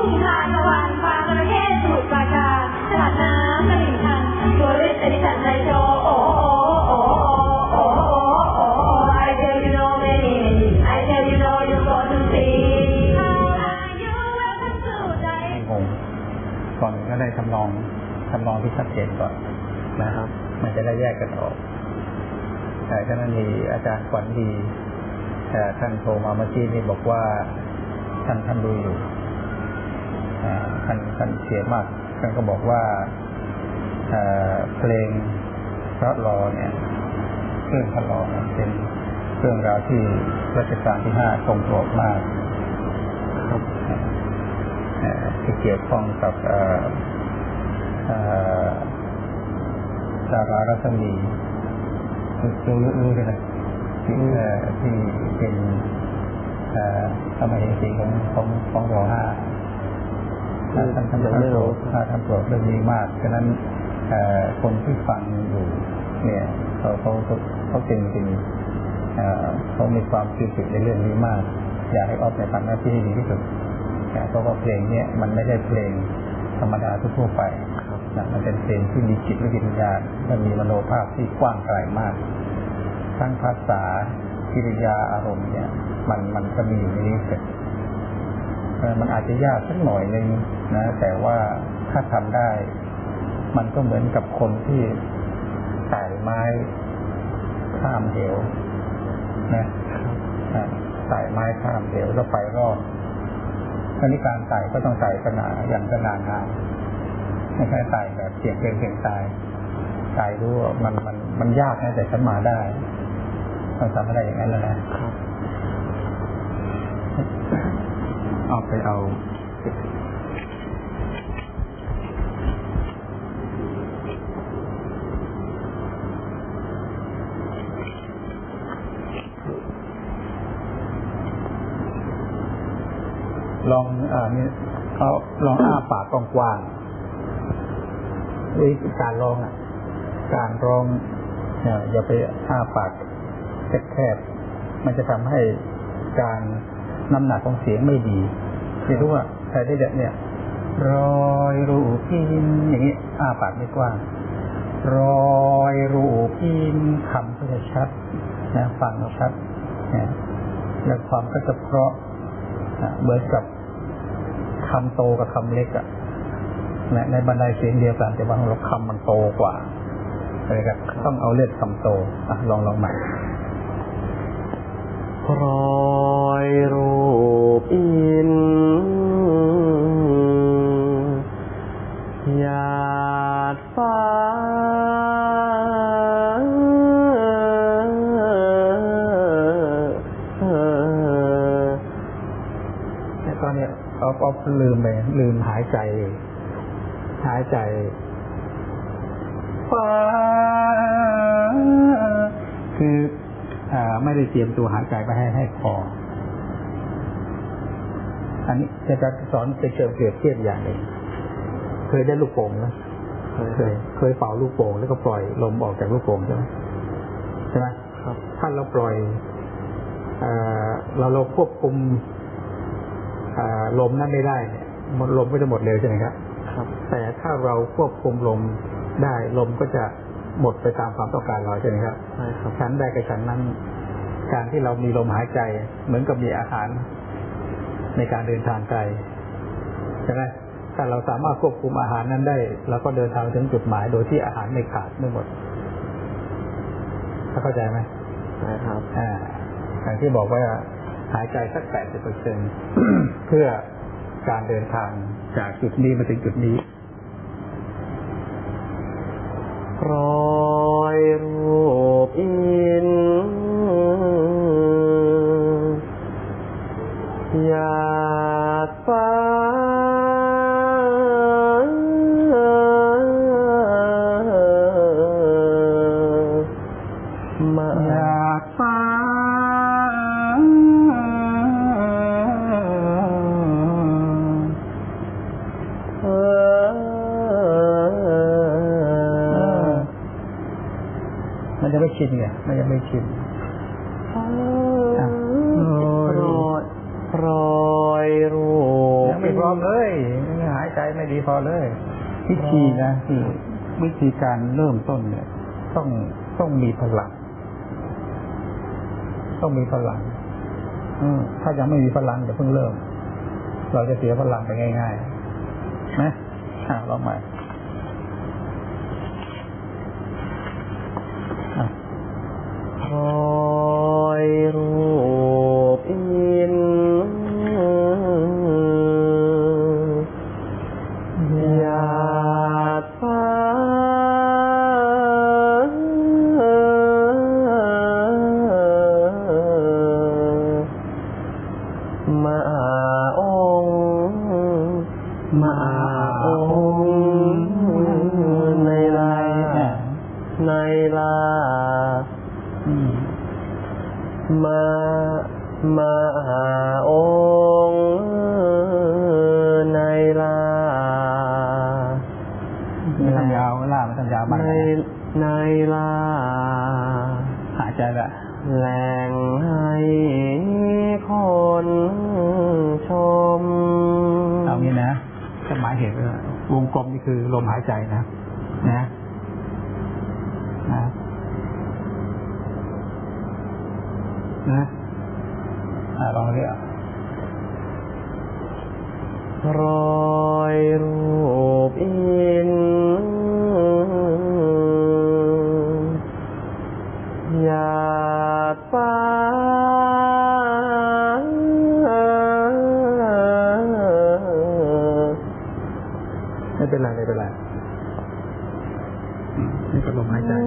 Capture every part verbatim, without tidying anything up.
ทานตะวันฟาร์มประเทศสมุทรปราการตลาดน้ำตลิ่งชันตัวฤทธิ์อดิฉันใจโจโอโอโอโอโอโอ I tell you no many I tell you no you go to see how are you welcome to ใจงงก่อนก็ได้ทำนองทำนองที่ชัดเจนก่อนนะครับมันจะได้แยกกันออกแต่ฉะนั้นมีอาจารย์ขวัญดีแต่ท่านโทรมาเมื่อกี้นี่บอกว่าท่านท่านดูอยู่ท่านท่านเสียมากท่านก็บอกว่าเพลงพระลอเนี่ยเครื่องพระลอเป็นเรื่องราวที่รัชกาลที่ห้าทรงโปรดมากที่เกี่ยวข้องกับดารารัศมีรู้รู้กันนะที่ที่เป็นสมัยสีของของของรอห้าท่านท่านท่านโปรดท่านโปรดเรื่องนี้มากฉะนั้นคนที่ฟังอยู่เนี่ยเขาเขาเขาจริงจริงเขามีความคิดถึงในเรื่องนี้มากอยากให้ออฟในทำหน้าที่ดีที่สุดเพราะว่าเพลงนี้มันไม่ได้เพลงธรรมดาทั่วไปนะมันเป็นเพลงที่มีจิตวิญญาณมันมีมโนภาพที่กว้างไกลมากทั้งภาษากิริยาอารมณ์เนี่ยมันมันจะมีอยู่ในนี้เสร็จมันอาจจะยากสักหน่อยนึงนะแต่ว่าถ้าทำได้มันก็เหมือนกับคนที่ไต่ไม้ข้ามเหวนะไต่ไม้ข้ามเหวแล้วไปรอบอันนี้การไต่ก็ต้องไต่ขนาดอย่างขนาดงามไม่ใช่ไต่แบบเสี่ยงเกินเสี่ยงตายไต่รู้ว่ามันมันมันยากนะแต่ฉันมาได้ต้องทำอะไรอย่างนั้นแล้วนะเอาไปเอาลองอ่านี่เขาลองอ้าปากกว้างๆวิธีการร้องอ่ะการร้องเนี่ยอย่าไปอ้าปากแคบๆมันจะทำให้การน้ำหนักของเสียงไม่ดีไม่รู้ว่าใครได้แบบเนี่ยรอยรูปพิมพ์อย่างนี้อ้าปากไม่กว้างรอยรูปพิมพ์คำก็จะชัดนะฟังชัดนะแล้วความก็จะเพราะเหมือนกับคำโตกับคำเล็กอ่ะในบันไดเสียงเดียวกันแต่ว่าเราคำมันโตกว่าเลยครับต้องเอาเลือดคำโตอ่ะลองลองใหม่รอยรูปอินหยาดฟ้าแต่ตอนนี้เอาเอาลืมไปลืมหายใจหายใจฟ้าคืออ่าไม่ได้เตรียมตัวหายใจไปให้ให้พออันนี้จะจะสอนไปเชิงเปรียบเทียบอย่างหนึ่งเคยได้ลูกโป่งไหมเคยเคยเป่าลูกโป่งแล้วก็ปล่อยลมออกจากลูกโป่งใช่ไหมใช่ไหมครับถ้าเราปล่อยเราเราควบคุมลมนั้นไม่ได้เนี่ยลมก็จะหมดเร็วใช่ไหมครับครับแต่ถ้าเราควบคุมลมได้ลมก็จะหมดไปตามความต้องการเราใช่ไหมครับใช่ครับชั้นใดกับชั้นนั้นการที่เรามีลมหายใจเหมือนกับมีอาหารในการเดินทางไกลใช่ไหมถ้าเราสามารถควบคุมอาหารนั้นได้เราก็เดินทางถึงจุดหมายโดยที่อาหารไม่ขาดไม่หมดเข้าใจไหมใช่ครับอ่าอย่างที่บอกว่าหายใจสักแปดสิบเปอร์เซ็นต์เพื่อการเดินทางจากจุดนี้มาถึงจุดนี้รอยรูปอินหยาดฟ้ามาหยาดฟ้ามันจะไม่ชินไงมันจะไม่ชินรอยรอยรูปยังไม่พพร้อมเลยหายใจไม่ดีพอเลยวิธีนะที่วิธีการเริ่มต้นเนี่ยต้องต้องมีพลังต้องมีพลังถ้ายังไม่มีพลังจะเพิ่งเริ่มเราจะเสียพลังไปง่ายๆนะอ่ะลองใหม่รอยรูปอินหยาดฟ้ามาองค์มาองค์ในลาในลามามาองค์ในลาไม่ต้องยาวล่าไม่ต้องยาวมากในในลาหายใจละแหล่งให้คนชมเอางี้นะจะหมายเหตุวงกลมนี่คือลมหายใจนะนะนะนะอ่าลองเรียกรอยรูปอินหยาดฟ้าไม่เป็นไรไม่เป็นไรนี่ก็ลมหายใจ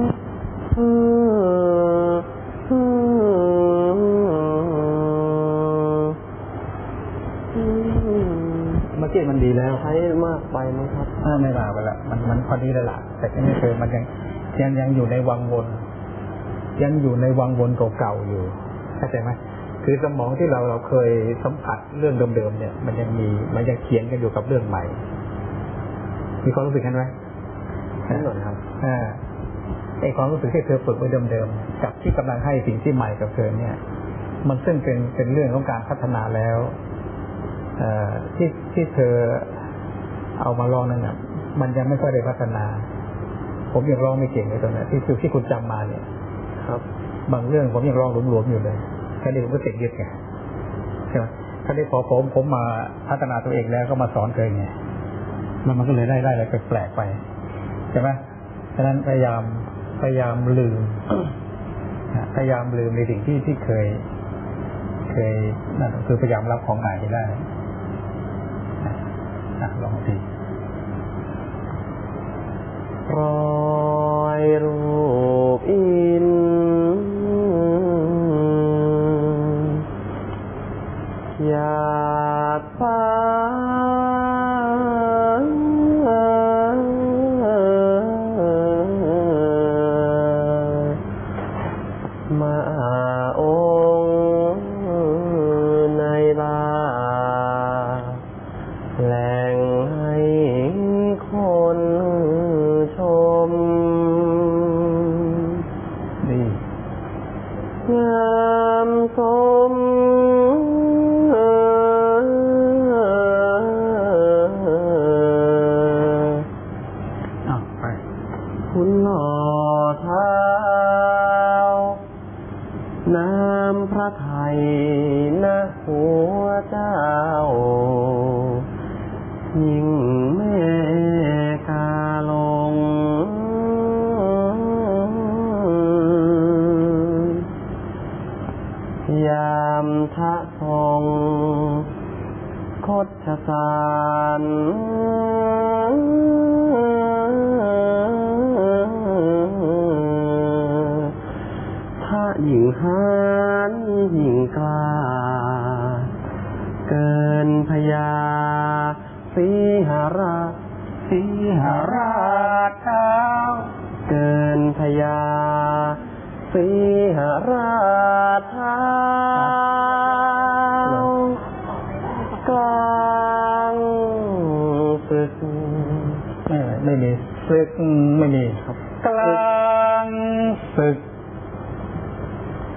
เมื่อกี้มันดีแล้วใช้มากไปมั้งครับไม่ลาไปละมันมันพอดีเลยล่ะแต่ที่นี่คือมันยังยังยังอยู่ในวังวนยังอยู่ในวังวนเก่าๆอยู่เข้าใจไหมคือสมองที่เราเราเคยสัมผัสเรื่องเดิมๆเนี่ยมันยังมีมันยังเขียนกันอยู่กับเรื่องใหม่มีความรู้สึกกันไหมนั่นหรอครับอ่าไอความรู้สึกที่เธอฝึกไว้เดิมๆกับที่กำลังให้สิ่งที่ใหม่กับเธอเนี่ยมันซึ่งเป็นเป็นเรื่องของการพัฒนาแล้วเอ่อที่ที่เธอเอามาลองนั่นน่ะมันยังไม่ค่อยได้พัฒนาผมยังลองไม่เก่งเลยตรงนั้นที่คือที่คุณจำมาเนี่ยครับบางเรื่องผมยังลองหลวมๆอยู่เลยแค่นี้ผมก็ติดยึดไงใช่ไหมแค่นี้พอผมผมมาพัฒนาตัวเองแล้วก็มาสอนเธอไงแล้วมันก็เลยได้ได้อะไรแปลกๆไปใช่ไหมฉะนั้นพยายามพยายามลืมพยายามลืมในสิ่งที่ที่เคยเคยนั่นคือพยายามรับของใหม่ได้ลองดีรอยรูปอินหยาดฟ้ามาองค์ในลาแหล่งให้คนชมดีงามสมอ้าวไปคุณหล่อเท้าน้ำพระทัยนะหัวเจ้ายิ่งแม่กาลงยามทะทรงคดชสารถ้าหญิงหานหญิงกล้าเกินพยาสีหราสีหราชเท้าเกินพยาสีหราชเท้ากลางศึกไม่ไม่มีศึกไม่มีครับกลางศึก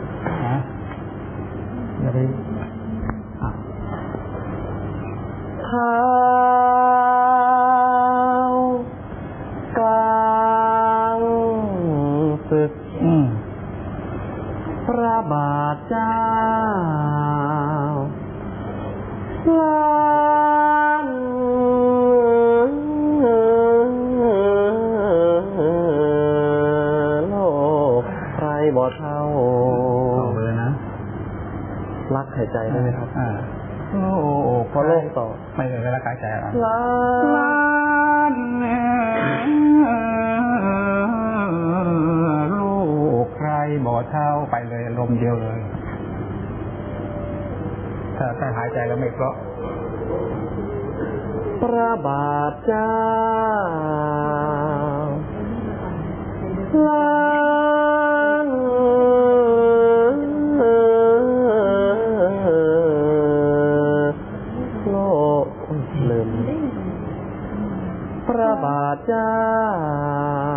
อย่าไปท้ากลางศึกอืมพระบาทเจ้าล้านโลกใครบ่เท่าเอาเลยนะรักหายใจได้ไหมครับอ่าโอ้โหพอโลกต่อไม่เลยเวลาขายใจอ่ะล้าล้านลูกใครบ่เท่าไปเลยลมเดียวเลย ถ้าถ้าหายใจแล้วไม่เพราะพระบาทเจ้าล้านโลกลืมพระบาทเจ้า